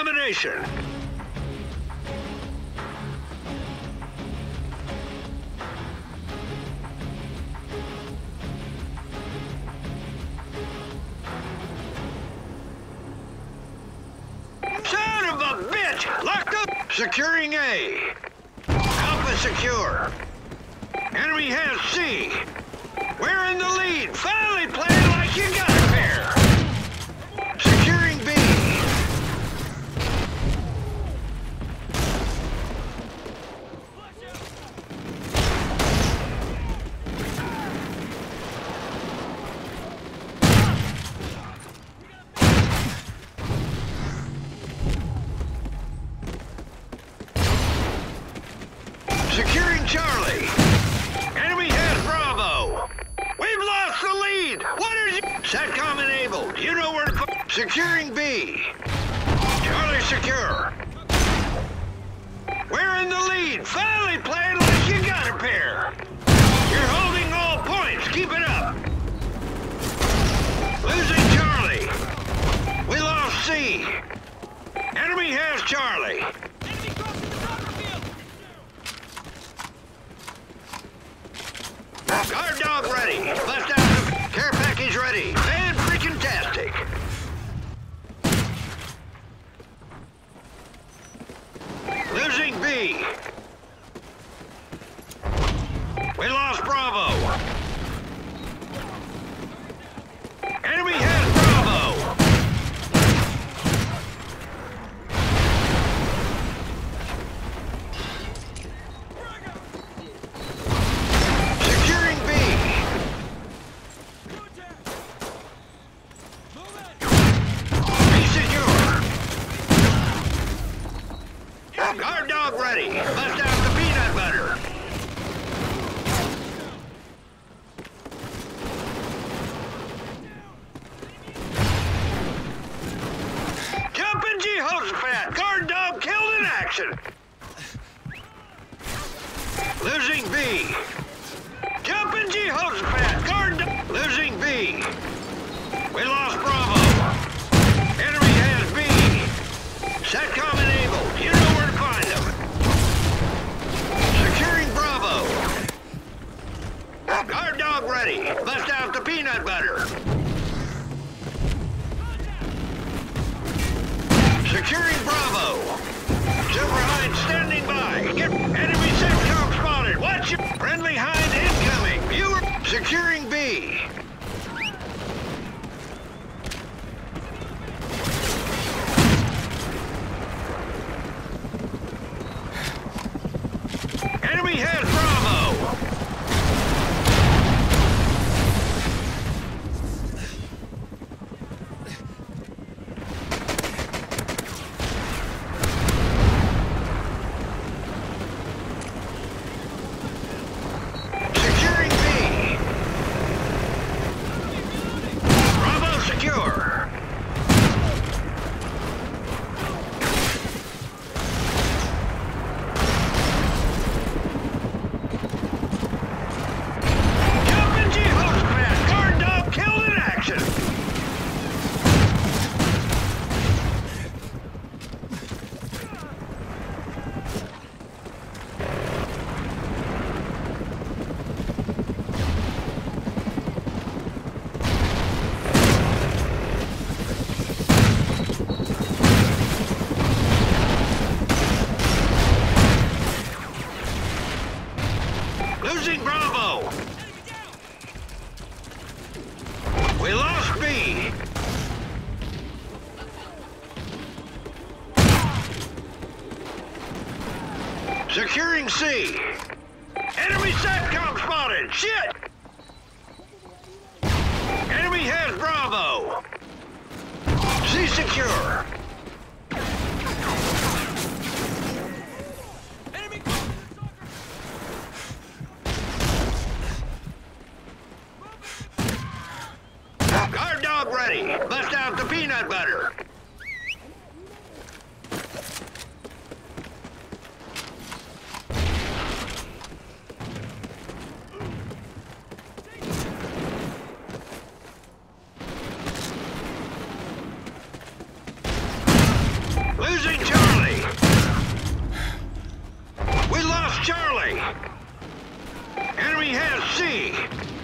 combination. Son of a bitch! Locked up! Securing A. Alpha secure. Enemy has C. We're in the lead. Finally playing like you got it there. Securing B. Securing Charlie. Enemy has Bravo. We've lost the lead. What is it? SATCOM enabled. You know where to... Securing B. Charlie secure. We're in the lead. Finally playing like you got a pair. You're holding all points. Keep it up. Losing Charlie. We lost C. Enemy has Charlie. Guard dog ready. Bust out the care package ready. Fan-freaking-tastic. Losing B. We lost Bravo. Enemy has Bravo. Securing B. Be secure. Guard dog ready. Bust out the peanut butter. Jumping Jehoshaphat. Guard dog killed in action. Losing B. Jumping Jehoshaphat. Guard dog. Losing B. We lost Bravo. Enemy has B. SATCOM enabled. You know where to find them. Securing Bravo. Guard dog ready. Bust out the peanut butter. Securing Bravo. Silver Hind standing by. Get enemy SATCOM spotted. Watch it. Friendly Hind incoming. Viewer. Securing B. Enemy has Bravo. Securing B. Bravo secure. Jumping Jehoshaphat. Guard dog killed in action. Losing Bravo. We lost B. Securing C. Enemy SATCOM spotted. Shit. Enemy has Bravo. C secure. Guard dog ready. Bust out the peanut butter. Losing Charlie. We lost Charlie. Enemy has C.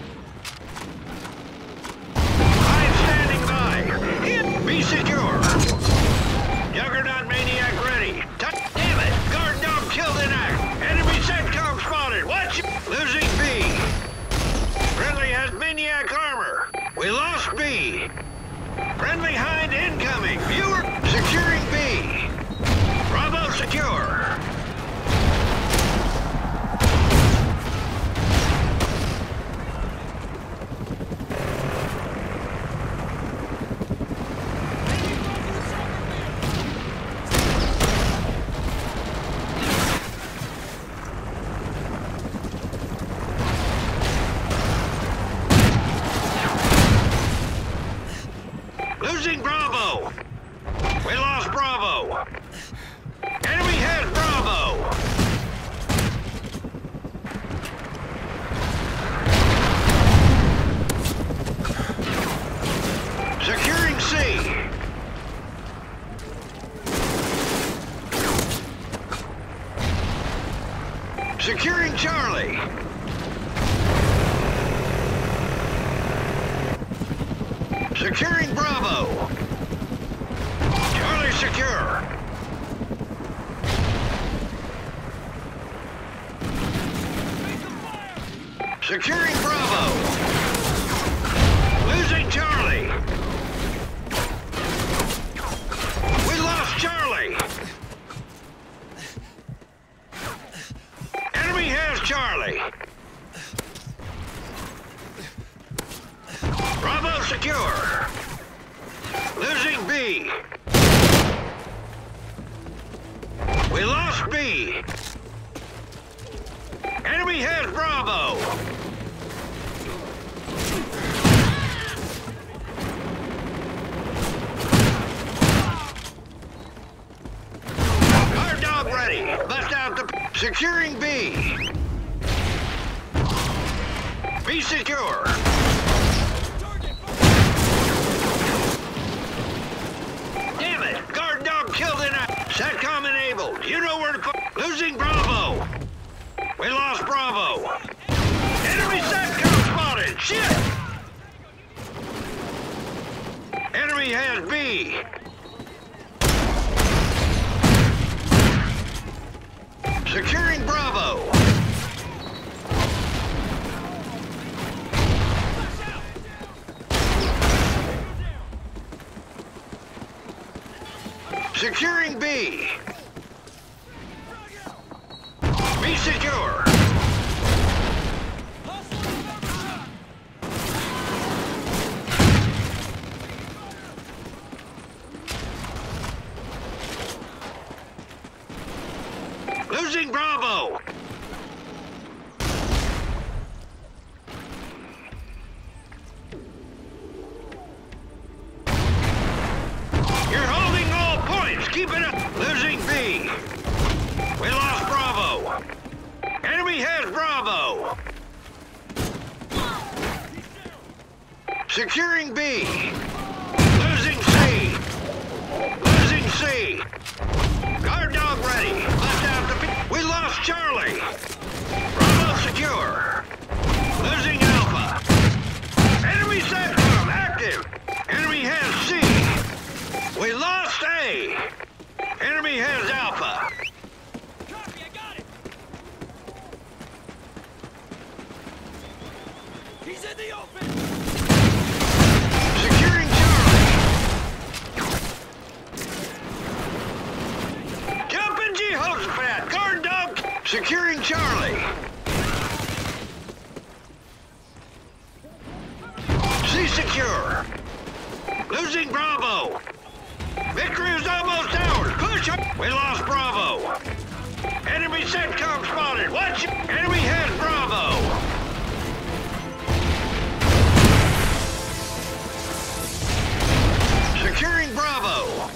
I'm standing by. Hit. Be secure. Juggernaut Maniac ready. Damn it! Guard dog killed in act. Enemy CENTCOM spotted. Watch. Losing B. Friendly has Maniac armor. We lost B. Friendly Hind incoming. Viewer securing B. Bravo secure. Losing Bravo. We lost Bravo. Enemy has Bravo. Securing C. Securing Charlie. Securing Bravo. Charlie secure. Securing Bravo. Losing Charlie. We lost Charlie. Enemy has Charlie. Bravo secure. Losing B. We lost B. Enemy has Bravo. Guard dog ready. Bust out the... Securing B. Be secure. Damn it! Guard dog killed in a... CENTCOM enabled. You know where to put... Losing Bravo. We lost Bravo. Enemy CENTCOM spotted. Shit! Enemy has B. Securing Bravo. Securing B. Be secure. Losing Bravo. You're holding all points. Keep it up. Losing B. We lost Bravo. Enemy has Bravo. Securing B. Losing C. Losing C. Guard dog ready. Left out the... We lost Charlie. Bravo secure. Losing Alpha. Enemy CENTCOM active. Enemy has C. We lost A. Enemy has Alpha. Copy, I got it. He's in the open. Securing Charlie. Jumping Jehoshaphat. Guard dog. Securing Charlie. C secure. Losing Bravo. Victory is almost ours. Push up. We lost Bravo. Enemy CENTCOM spotted. Watch. Enemy has Bravo. Securing Bravo.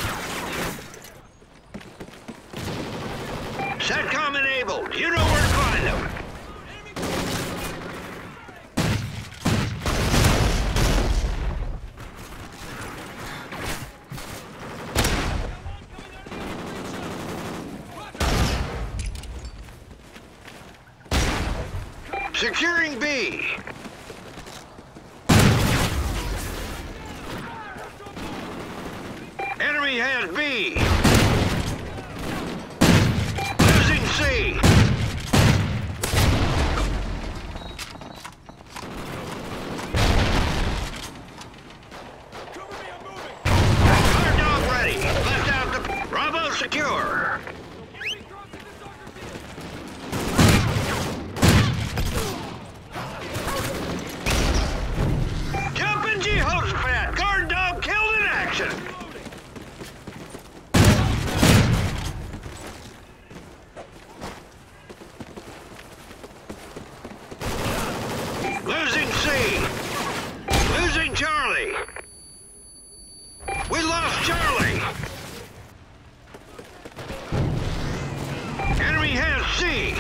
CENTCOM enabled. You know where to find. Securing B. Enemy has B. Losing C. Cover me, I'm moving! Guard dog ready. Left out the Bravo secure. Enemy crossing the soccer field! Jumping Jehoshaphat. Guard dog killed in action. Losing C. Losing Charlie. We lost Charlie. Enemy has C.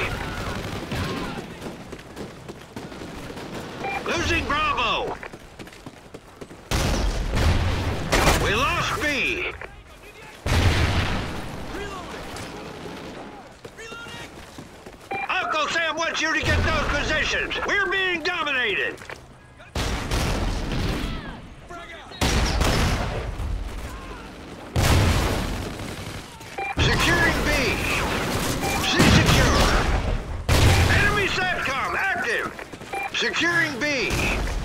Losing Bravo. We lost B. Uncle Sam wants you to get those positions. We're being dominated. Securing B. C secure. Enemy SATCOM active. Securing B.